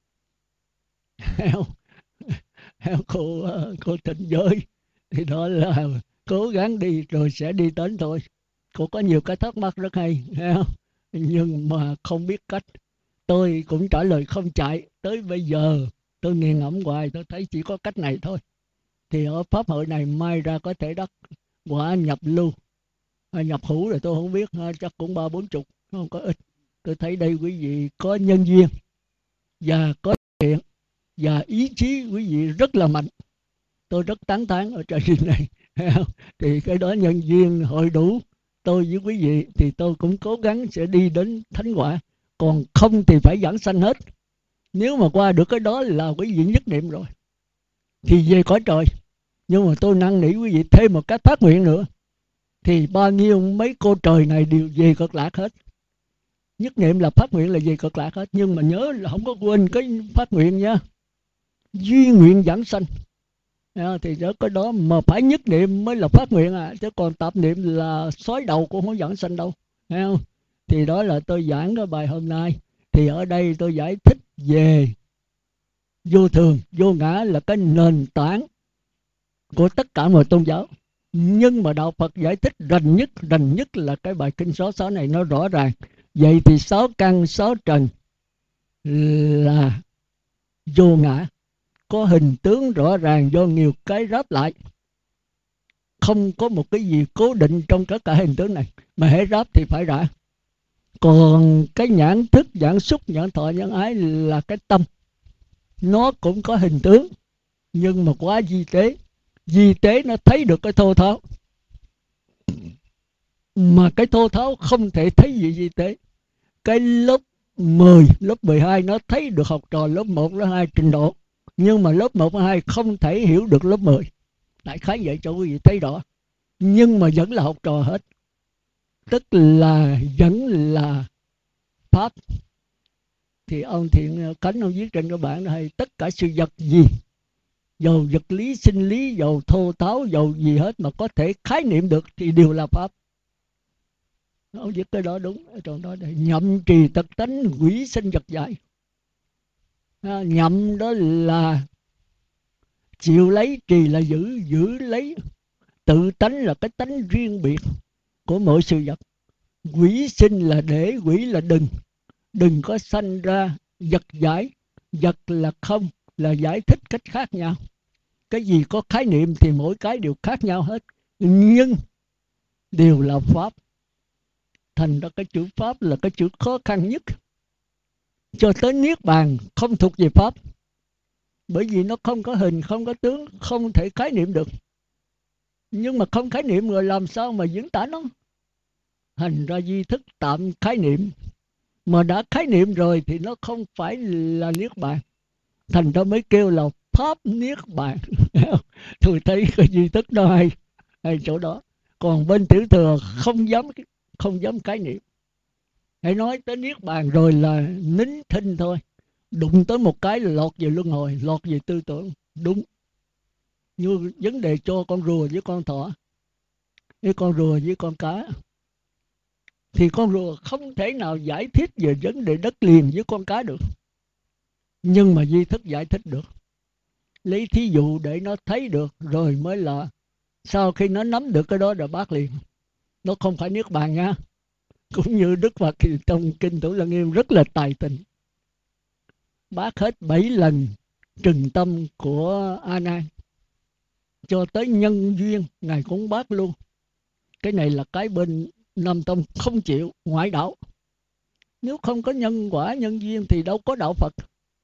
A: Heo, heo cô, cô Thịnh Giới, thì đó là cố gắng đi rồi sẽ đi đến thôi. Cô có nhiều cái thắc mắc rất hay, heo, nhưng mà không biết cách. Tôi cũng trả lời không chạy. Tới bây giờ tôi nghiền ngẫm hoài, tôi thấy chỉ có cách này thôi. Thì ở pháp hội này mai ra có thể đắc quả nhập lưu. Nhập hữu rồi tôi không biết, chắc cũng ba bốn chục, không có ít. Tôi thấy đây quý vị có nhân duyên và có thiện và ý chí quý vị rất là mạnh. Tôi rất tán thán ở trên này. Thì cái đó nhân duyên hội đủ tôi với quý vị, thì tôi cũng cố gắng sẽ đi đến thánh quả. Còn không thì phải giảng sanh hết. Nếu mà qua được cái đó là quý vị nhất niệm rồi, thì về cõi trời. Nhưng mà tôi năn nỉ quý vị thêm một cách phát nguyện nữa, thì bao nhiêu mấy cô trời này đều về cực lạc hết. Nhất niệm là phát nguyện là về cực lạc hết. Nhưng mà nhớ là không có quên cái phát nguyện nha, duy nguyện giảng sanh. À, thì đó cái đó mà phải nhất niệm mới là phát nguyện à, chứ còn tạp niệm là xói đầu cũng không giảng sanh đâu. Thấy không? Thì đó là tôi giảng cái bài hôm nay. Thì ở đây tôi giải thích về vô thường, vô ngã là cái nền tảng của tất cả mọi tôn giáo. Nhưng mà Đạo Phật giải thích rành nhất, rành nhất là cái bài kinh số sáu này nó rõ ràng. Vậy thì sáu căn sáu trần là vô ngã, có hình tướng rõ ràng do nhiều cái ráp lại. không có một cái gì cố định trong tất cả hình tướng này, mà hễ ráp thì phải rã. Còn cái nhãn thức, nhãn xúc, nhãn thọ, nhãn ái là cái tâm, nó cũng có hình tướng, nhưng mà quá vi tế. Vi tế nó thấy được cái thô tháo, mà cái thô tháo không thể thấy gì vi tế. Cái lớp mười, lớp mười hai nó thấy được học trò lớp một, lớp hai trình độ, nhưng mà lớp một, lớp hai không thể hiểu được lớp mười. Đại khái vậy cho quý vị thấy rõ. Nhưng mà vẫn là học trò hết, tức là vẫn là Pháp. Thì ông Thiện Cánh ông viết trên cái bản này, tất cả sự vật gì, dầu vật lý, sinh lý, dầu thô tháo, dầu gì hết mà có thể khái niệm được thì đều là Pháp. Ông viết cái đó đúng. Ở trong đó đây, nhậm trì tật tánh, quỷ sinh vật giải. À, nhậm đó là chịu lấy, trì là giữ, giữ lấy. Tự tánh là cái tánh riêng biệt của mỗi sự vật. Quỷ sinh là để, quỷ là đừng, đừng có sanh ra. Vật giải, vật là không, là giải thích cách khác nhau. Cái gì có khái niệm thì mỗi cái đều khác nhau hết, nhưng đều là Pháp. Thành ra cái chữ Pháp là cái chữ khó khăn nhất. Cho tới Niết Bàn không thuộc về Pháp, bởi vì nó không có hình, không có tướng, không thể khái niệm được. Nhưng mà không khái niệm rồi làm sao mà diễn tả nó? Thành ra duy thức tạm khái niệm, mà đã khái niệm rồi thì nó không phải là Niết Bàn. Thành ra mới kêu là Pháp Niết Bàn. Tôi thấy cái duy thức đó hay, hay chỗ đó. Còn bên tiểu thừa không dám, không dám khái niệm. Hãy nói tới Niết Bàn rồi là nín thinh thôi. Đụng tới một cái là lọt về luân hồi, lọt về tư tưởng. Đúng. Như vấn đề cho con rùa với con thỏ, với con rùa với con cá, thì con rùa không thể nào giải thích về vấn đề đất liền với con cá được. Nhưng mà duy thức giải thích được. Lấy thí dụ để nó thấy được rồi mới là, sau khi nó nắm được cái đó là bác liền. Nó không phải Niết Bàn nha. Cũng như Đức Phật thì trong Kinh Thủ Lăng Nghiêm rất là tài tình, bác hết bảy lần trừng tâm của A Nan, cho tới nhân duyên Ngài cũng bác luôn. Cái này là cái bên Nam Tông không chịu, ngoại đạo. Nếu không có nhân quả, nhân duyên thì đâu có đạo Phật.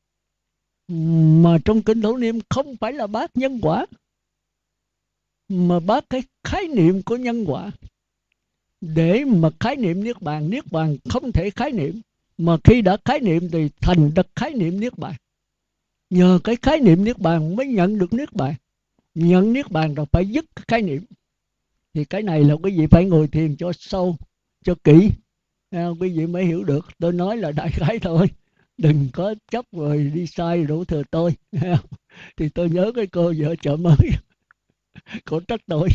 A: Mà trong Kinh Thủ Niệm không phải là bác nhân quả, mà bác cái khái niệm của nhân quả. Để mà khái niệm Niết Bàn, Niết Bàn không thể khái niệm. Mà khi đã khái niệm thì thành được khái niệm Niết Bàn. Nhờ cái khái niệm Niết Bàn mới nhận được Niết Bàn. Nhận Niết Bàn rồi phải dứt khái niệm. Thì cái này là quý vị phải ngồi thiền cho sâu, cho kỹ, quý vị mới hiểu được. Tôi nói là đại khái thôi, đừng có chấp rồi đi sai đổ thừa tôi. Thì tôi nhớ cái cô vợ chợ mới, cô trách tôi.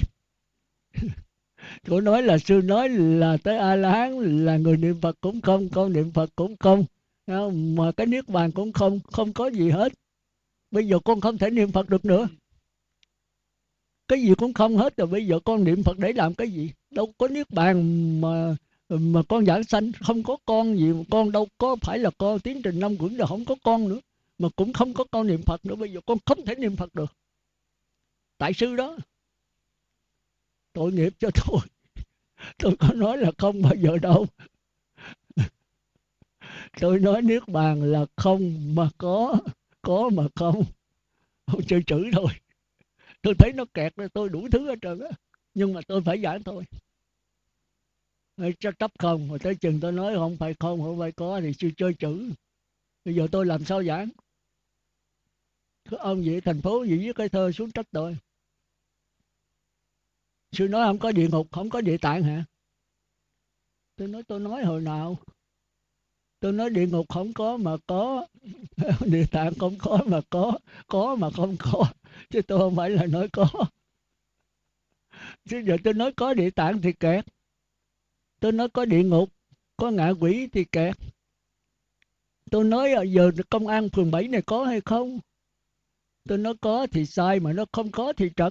A: Cô nói là sư nói là tới A-la-hán là người niệm Phật cũng không, con niệm Phật cũng không, mà cái Niết Bàn cũng không, không có gì hết. Bây giờ con không thể niệm Phật được nữa. Cái gì cũng không hết rồi, bây giờ con niệm Phật để làm cái gì? Đâu có Niết Bàn mà mà con giảng sanh, không có con gì, con đâu có phải là con. Tiến trình năm quyển là không có con nữa, mà cũng không có con niệm Phật nữa. Bây giờ con không thể niệm Phật được. Tại sư đó, tội nghiệp cho tôi. Tôi có nói là không bao giờ đâu. Tôi nói Niết Bàn là không mà có, có mà không. Không chơi chữ thôi. Tôi thấy nó kẹt rồi, tôi đủ thứ hết trơn á, nhưng mà tôi phải giảng thôi. Cho chấp không, mà tới chừng tôi nói không phải không, không phải có thì chưa chơi chữ. Bây giờ tôi làm sao giảng? Ông vậy thành phố gì viết cái thơ xuống trách tôi. Sư nói không có địa ngục, không có địa tạng hả? Tôi nói tôi nói hồi nào? Tôi nói địa ngục không có mà có, địa tạng không có mà có, có mà không có. Chứ tôi không phải là nói có. Chứ giờ tôi nói có địa tạng thì kẹt. Tôi nói có địa ngục, có ngạ quỷ thì kẹt. Tôi nói giờ công an phường bảy này có hay không? Tôi nói có thì sai, mà nó không có thì trật.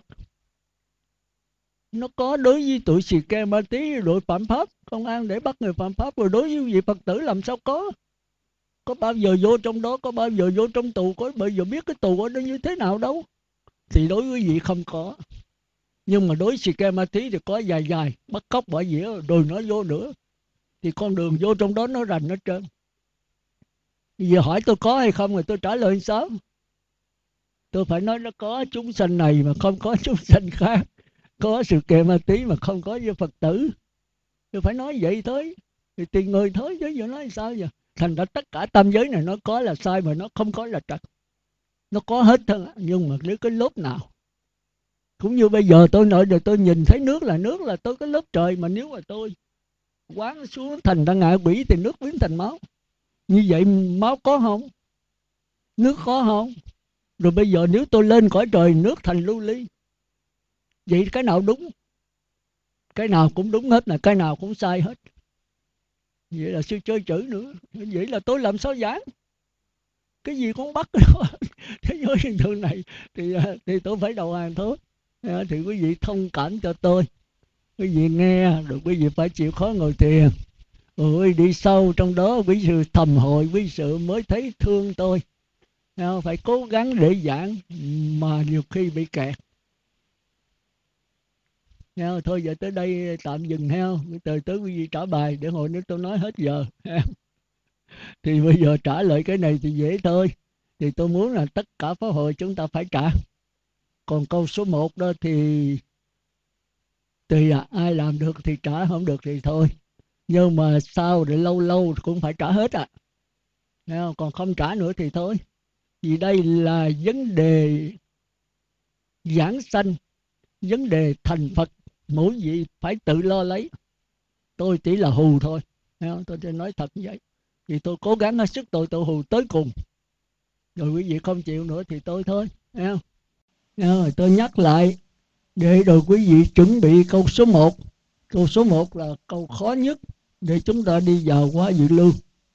A: Nó có đối với tụi xì ke ma tí, đội phạm pháp, công an để bắt người phạm pháp. Rồi đối với vị Phật tử làm sao có? Có bao giờ vô trong đó, có bao giờ vô trong tù, có bao giờ biết cái tù ở đó như thế nào đâu. Thì đối với vị không có. Nhưng mà đối xì ke ma tí thì có dài dài, bắt cóc bỏ dĩa rồi nó vô nữa, thì con đường vô trong đó nó rành hết trơn. Giờ hỏi tôi có hay không rồi tôi trả lời sao? Tôi phải nói nó có chúng sanh này mà không có chúng sanh khác, có sự kệ ma tí mà không có với Phật tử. Tôi phải nói vậy thôi, thì tùy người thôi chứ giờ nói sao giờ. Thành ra tất cả tam giới này nó có là sai mà nó không có là trật. Nó có hết thôi, nhưng mà nếu cái lớp nào. Cũng như bây giờ tôi nói rồi, tôi nhìn thấy nước là nước, là tôi cái lớp trời, mà nếu mà tôi quán xuống thành ra ngạ quỷ thì nước biến thành máu. Như vậy máu có không? Nước có không? Rồi bây giờ nếu tôi lên cõi trời, nước thành lưu ly, vậy cái nào đúng? Cái nào cũng đúng hết, là cái nào cũng sai hết. Vậy là sư chơi chữ nữa. Vậy là tôi làm sao giảng? Cái gì cũng bắt đó. Thế giới hiện tượng này thì, thì tôi phải đầu hàng thôi. Thì quý vị thông cảm cho tôi, quý vị nghe rồi quý vị phải chịu khó ngồi thiền, rồi đi sâu trong đó quý sự thầm hội, quý sự mới thấy thương tôi. Phải cố gắng để giảng mà nhiều khi bị kẹt. Thôi giờ tới đây tạm dừng heo, từ tới quý vị trả bài, để hồi nữa tôi nói hết giờ. Thì bây giờ trả lời cái này thì dễ thôi. Thì tôi muốn là tất cả pháp hội chúng ta phải trả. Còn câu số một đó thì tùy à, ai làm được thì trả, không được thì thôi. Nhưng mà sau để lâu lâu cũng phải trả hết à. Còn không trả nữa thì thôi. Vì đây là vấn đề giảng sanh, vấn đề thành Phật, mỗi vị phải tự lo lấy. Tôi chỉ là hù thôi. Tôi sẽ nói thật như vậy. Vì tôi cố gắng hết sức, tôi tự hù tới cùng. Rồi quý vị không chịu nữa thì tôi thôi. Rồi tôi nhắc lại để rồi quý vị chuẩn bị câu số một. Câu số một là câu khó nhất để chúng ta đi vào quá dự lưu.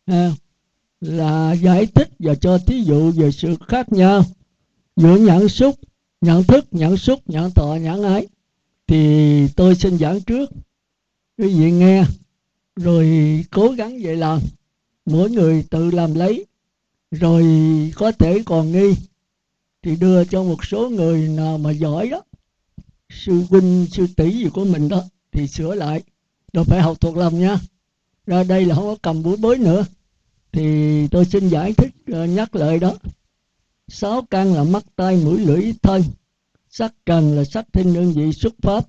A: Là giải thích và cho thí dụ về sự khác nhau giữa nhãn xúc, nhận thức, nhãn xúc, nhãn thọ, nhãn ái. Thì tôi xin giảng trước, quý vị nghe rồi cố gắng vậy làm, mỗi người tự làm lấy. Rồi có thể còn nghi thì đưa cho một số người nào mà giỏi đó, sư huynh sư tỷ gì của mình đó, thì sửa lại. Rồi phải học thuộc lòng nha. Ra đây là không có cầm búa bới nữa. Thì tôi xin giải thích, nhắc lại đó. Sáu căn là mắt, tai, mũi, lưỡi, thân. Sắc trần là sắc thinh đơn vị xuất pháp.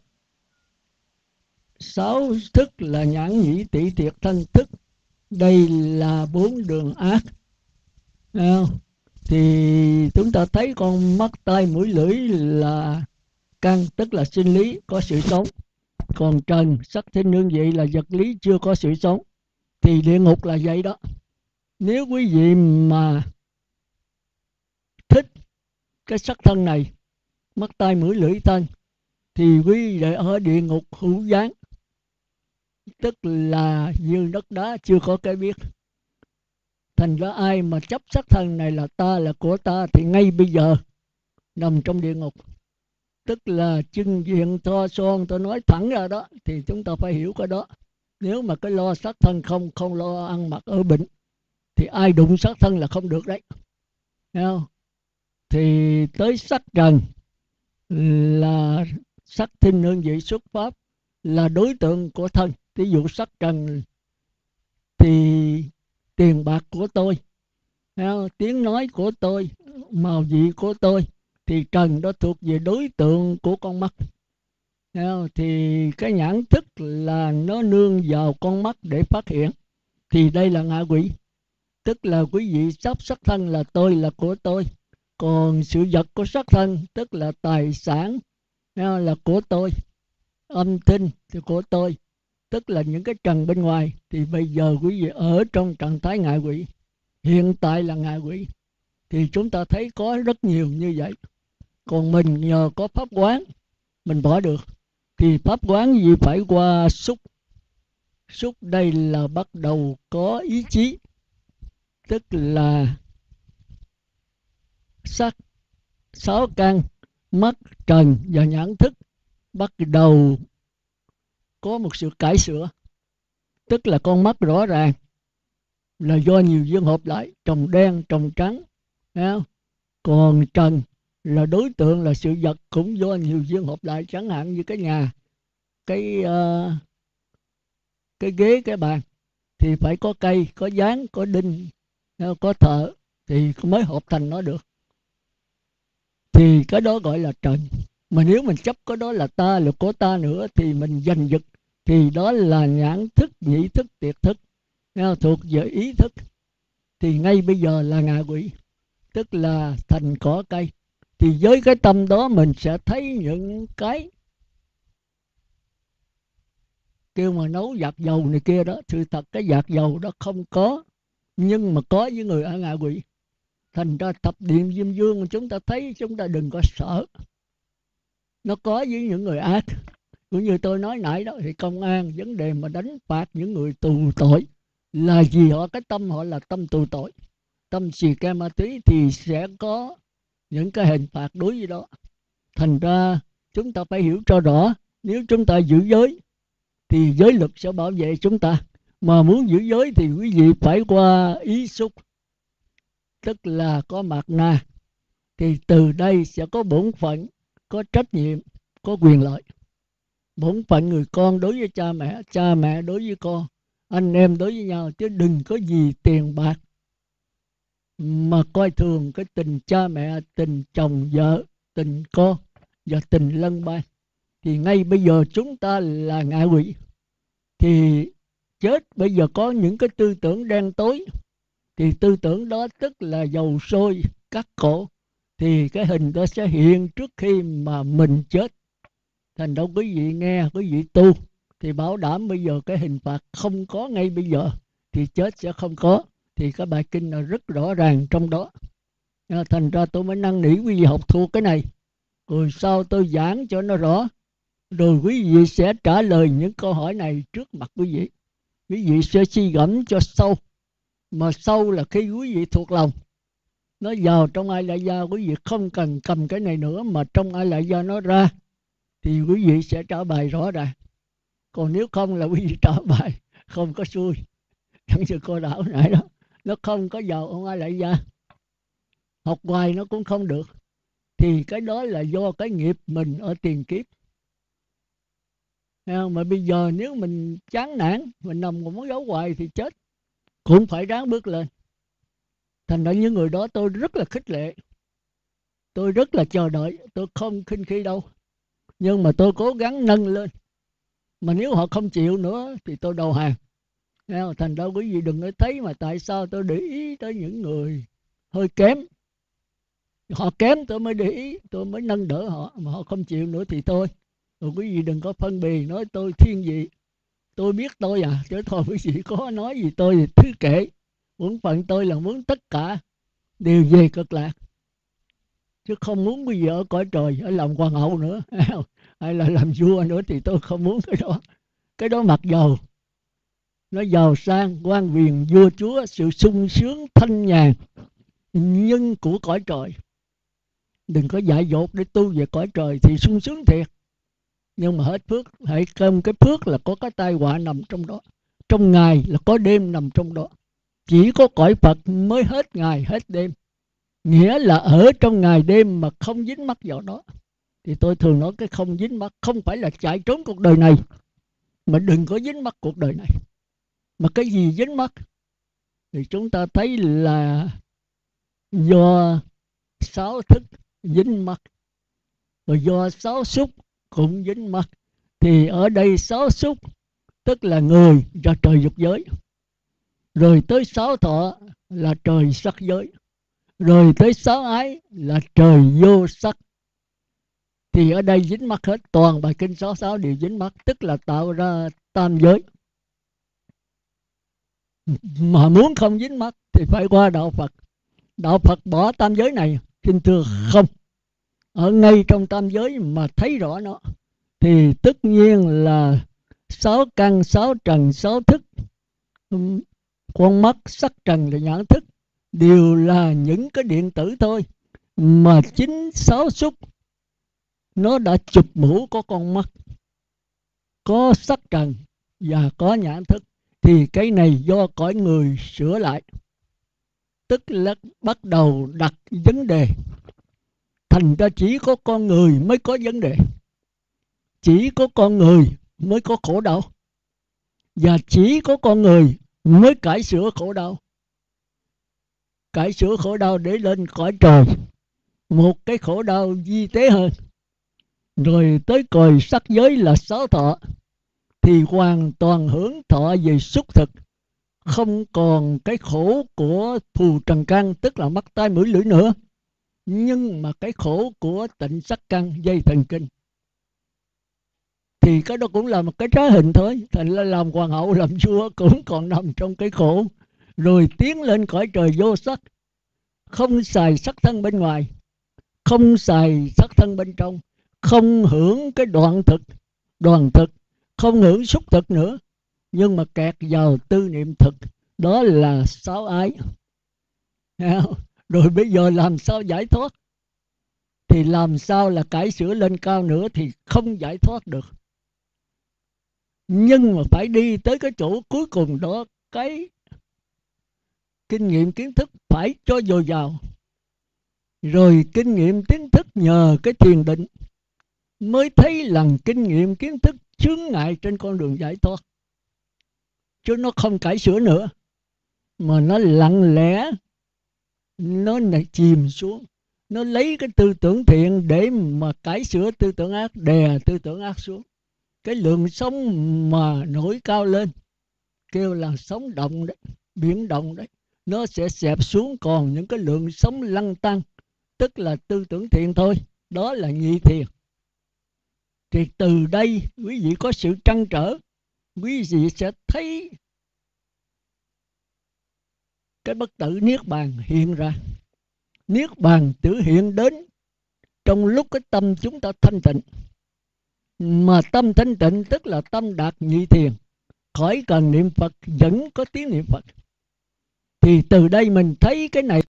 A: Sáu thức là nhãn nhĩ tỷ thiệt thân thức. Đây là bốn đường ác. Thì chúng ta thấy con mắt, tai, mũi, lưỡi là căn, tức là sinh lý, có sự sống. Còn trần, sắc thinh hương vị là vật lý, chưa có sự sống. Thì địa ngục là vậy đó. Nếu quý vị mà thích cái sắc thân này, mắt, tai, mũi, lưỡi, thân, thì quý vị ở địa ngục hữu gián, tức là như đất đá chưa có cái biết. Thành ra ai mà chấp sắc thân này là ta, là của ta, thì ngay bây giờ nằm trong địa ngục. Tức là chân diện to son, tôi nói thẳng ra đó, thì chúng ta phải hiểu cái đó. Nếu mà cái lo sắc thân không, không lo ăn mặc ở bệnh, thì ai đụng sắc thân là không được đấy. Thấy không? Thì tới sắc trần là sắc thinh hương vị xuất pháp, là đối tượng của thân. Ví dụ sắc trần thì tiền bạc của tôi, tiếng nói của tôi, màu vị của tôi, thì trần đó thuộc về đối tượng của con mắt. Thì cái nhãn thức là nó nương vào con mắt để phát hiện. Thì đây là ngạ quỷ. Tức là quý vị sắp sắc thân là tôi, là của tôi. Còn sự vật của sắc thân, tức là tài sản, là của tôi. Âm thanh thì của tôi, tức là những cái trần bên ngoài. Thì bây giờ quý vị ở trong trạng thái ngạ quỷ, hiện tại là ngạ quỷ. Thì chúng ta thấy có rất nhiều như vậy. Còn mình nhờ có pháp quán, mình bỏ được. Thì pháp quán gì phải qua xúc. Xúc đây là bắt đầu có ý chí, tức là sắc, sáu căn, mắt, trần và nhãn thức bắt đầu có một sự cải sửa. Tức là con mắt rõ ràng là do nhiều viên hợp lại, trồng đen, trồng trắng. Còn trần là đối tượng là sự vật cũng do nhiều duyên hợp lại, chẳng hạn như cái nhà, cái uh, cái ghế, cái bàn thì phải có cây, có dán, có đinh, có thợ thì mới hợp thành nó được, thì cái đó gọi là trần. Mà nếu mình chấp cái đó là ta, là có ta nữa thì mình giành giật, thì đó là nhãn thức, nhĩ thức, tiệt thức, thuộc về ý thức. Thì ngay bây giờ là ngạ quỷ, tức là thành cỏ cây. Thì với cái tâm đó mình sẽ thấy những cái kêu mà nấu giặt dầu này kia đó, sự thật cái giặt dầu đó không có, nhưng mà có với người ở ngạ quỷ. Thành ra thập điện Diêm Dương chúng ta thấy, chúng ta đừng có sợ. Nó có với những người ác. Cũng như tôi nói nãy đó, thì công an vấn đề mà đánh phạt những người tù tội là vì họ, cái tâm họ là tâm tù tội, tâm xì ke ma túy, thì sẽ có những cái hình phạt đối với đó. Thành ra chúng ta phải hiểu cho rõ, nếu chúng ta giữ giới thì giới luật sẽ bảo vệ chúng ta. Mà muốn giữ giới thì quý vị phải qua ý xúc, tức là có mạt na. Thì từ đây sẽ có bổn phận, có trách nhiệm, có quyền lợi. Bổn phận người con đối với cha mẹ, cha mẹ đối với con, anh em đối với nhau, chứ đừng có gì tiền bạc mà coi thường cái tình cha mẹ, tình chồng vợ, tình con và tình lân ban. Thì ngay bây giờ chúng ta là ngạ quỷ, thì chết bây giờ có những cái tư tưởng đen tối, thì tư tưởng đó tức là dầu sôi cắt cổ, thì cái hình đó sẽ hiện trước khi mà mình chết. Thành đâu quý vị nghe, quý vị tu thì bảo đảm bây giờ cái hình phạt không có ngay bây giờ, thì chết sẽ không có. Thì cái bài kinh là rất rõ ràng trong đó. Thành ra tôi mới năn nỉ quý vị học thuộc cái này, rồi sau tôi giảng cho nó rõ, rồi quý vị sẽ trả lời những câu hỏi này trước mặt quý vị. Quý vị sẽ suy gẫm cho sâu, mà sâu là khi quý vị thuộc lòng, nó vào trong ai lại gia, quý vị không cần cầm cái này nữa, mà trong ai lại gia nó ra, thì quý vị sẽ trả bài rõ ràng. Còn nếu không là quý vị trả bài không có xuôi. Chẳng như cô Đảo nãy đó, nó không có vào ông ai lại gia, học hoài nó cũng không được. Thì cái đó là do cái nghiệp mình ở tiền kiếp. Mà bây giờ nếu mình chán nản, mình nằm ngủ giấu hoài thì chết, cũng phải ráng bước lên. Thành ra những người đó tôi rất là khích lệ, tôi rất là chờ đợi, tôi không khinh khi đâu, nhưng mà tôi cố gắng nâng lên. Mà nếu họ không chịu nữa thì tôi đầu hàng. Thành ra quý vị đừng có thấy mà tại sao tôi để ý tới những người hơi kém. Họ kém tôi mới để ý, tôi mới nâng đỡ họ. Mà họ không chịu nữa thì thôi. Rồi quý vị đừng có phân bì nói tôi thiên vị. Tôi biết tôi à, chứ thôi quý vị có nói gì tôi thì thứ kể. Muốn phận tôi là muốn tất cả đều về cực lạc, chứ không muốn quý vị ở cõi trời, ở làm hoàng hậu nữa, hay là làm vua nữa, thì tôi không muốn cái đó. Cái đó mặc dầu nó giàu sang, quan quyền, vua chúa, sự sung sướng, thanh nhàn, nhưng của cõi trời. Đừng có dại dột để tu về cõi trời thì sung sướng thiệt, nhưng mà hết phước. Hãy cơm cái phước là có cái tai họa nằm trong đó, trong ngày là có đêm nằm trong đó. Chỉ có cõi Phật mới hết ngày hết đêm, nghĩa là ở trong ngày đêm mà không dính mắc vào đó. Thì tôi thường nói cái không dính mắc không phải là chạy trốn cuộc đời này, mà đừng có dính mắc cuộc đời này. Mà cái gì dính mắc thì chúng ta thấy là do sáu thức dính mắc, rồi do sáu xúc cũng dính mắc. Thì ở đây sáu xúc tức là người và trời dục giới, rồi tới sáu thọ là trời sắc giới, rồi tới sáu ái là trời vô sắc. Thì ở đây dính mắc hết, toàn bài kinh sáu sáu đều dính mắc, tức là tạo ra tam giới. Mà muốn không dính mắc thì phải qua đạo Phật. Đạo Phật bỏ tam giới này, xin thưa không. Ở ngay trong tam giới mà thấy rõ nó, thì tất nhiên là sáu căn, sáu trần, sáu thức, con mắt, sắc trần là nhãn thức, đều là những cái điện tử thôi. Mà chính sáu xúc nó đã chụp mũ có con mắt, có sắc trần và có nhãn thức. Thì cái này do cõi người sửa lại, tức là bắt đầu đặt vấn đề. Thành ra chỉ có con người mới có vấn đề, chỉ có con người mới có khổ đau, và chỉ có con người mới cải sửa khổ đau. Cải sửa khổ đau để lên cõi trời, một cái khổ đau vi tế hơn. Rồi tới cõi sắc giới là sáu thọ, thì hoàn toàn hưởng thọ về xúc thực, không còn cái khổ của thù trần căn, tức là mắt tai mũi lưỡi nữa, nhưng mà cái khổ của tịnh sắc căn dây thần kinh. Thì cái đó cũng là một cái trá hình thôi. Thành ra làm hoàng hậu làm vua cũng còn nằm trong cái khổ. Rồi tiến lên cõi trời vô sắc, không xài sắc thân bên ngoài, không xài sắc thân bên trong, không hưởng cái đoạn thực, đoàn thực, không hưởng xúc thực nữa, nhưng mà kẹt vào tư niệm thực. Đó là sáu ái. Rồi bây giờ làm sao giải thoát? Thì làm sao là cải sửa lên cao nữa thì không giải thoát được. Nhưng mà phải đi tới cái chỗ cuối cùng đó, cái kinh nghiệm kiến thức phải cho dồi dào. Rồi kinh nghiệm kiến thức nhờ cái thiền định mới thấy rằng kinh nghiệm kiến thức chướng ngại trên con đường giải thoát. Chứ nó không cải sửa nữa, mà nó lặng lẽ, nó chìm xuống. Nó lấy cái tư tưởng thiện để mà cải sửa tư tưởng ác, đè tư tưởng ác xuống. Cái lượng sóng mà nổi cao lên, kêu là sóng động đấy, biển động đấy, nó sẽ xẹp xuống còn những cái lượng sóng lăn tăng, tức là tư tưởng thiện thôi. Đó là nhị thiền. Thì từ đây quý vị có sự trăn trở, quý vị sẽ thấy cái bất tử niết bàn hiện ra. Niết bàn tự hiện đến trong lúc cái tâm chúng ta thanh tịnh. Mà tâm thanh tịnh tức là tâm đạt nhị thiền, khỏi cần niệm Phật vẫn có tiếng niệm Phật. Thì từ đây mình thấy cái này